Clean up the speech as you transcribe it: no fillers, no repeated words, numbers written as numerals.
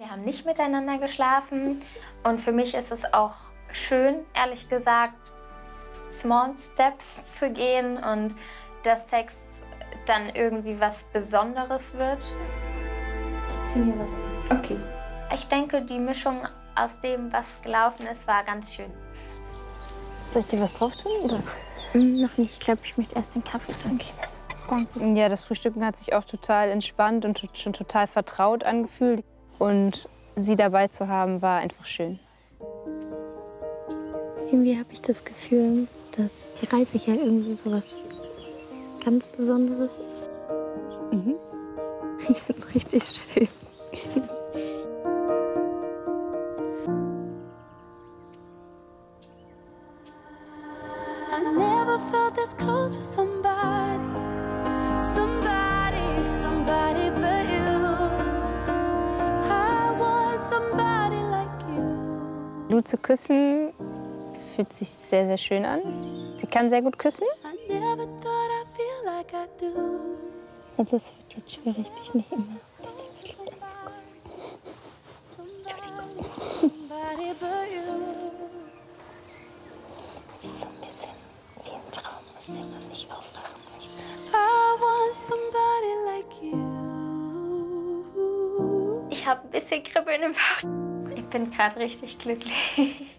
Wir haben nicht miteinander geschlafen und für mich ist es auch schön, ehrlich gesagt, Small Steps zu gehen und dass Sex dann irgendwie was Besonderes wird. Ich ziehe mir was an. Okay. Ich denke, die Mischung aus dem, was gelaufen ist, war ganz schön. Soll ich dir was drauf tun, oder? Noch nicht. Ich glaube, ich möchte erst den Kaffee trinken. Okay. Danke. Ja, das Frühstücken hat sich auch total entspannt und schon total vertraut angefühlt. Und sie dabei zu haben, war einfach schön. Irgendwie habe ich das Gefühl, dass die Reise hier irgendwie so was ganz Besonderes ist. Mhm. Ich finde es richtig schön. I never felt this close with somebody, somebody but you. I want somebody like you. Lou zu küssen fühlt sich sehr, sehr schön an. Sie kann sehr gut küssen. I never thought I'd feel like I do. Also es wird jetzt schwierig, dich nicht immer ein bisschen verliebt anzugucken. Somebody but you. Das ist so ein bisschen wie ein Traum, aus dem man nicht aufwachen möchte. I want somebody like you. Ich habe ein bisschen Kribbeln im Bauch. Ich bin gerade richtig glücklich.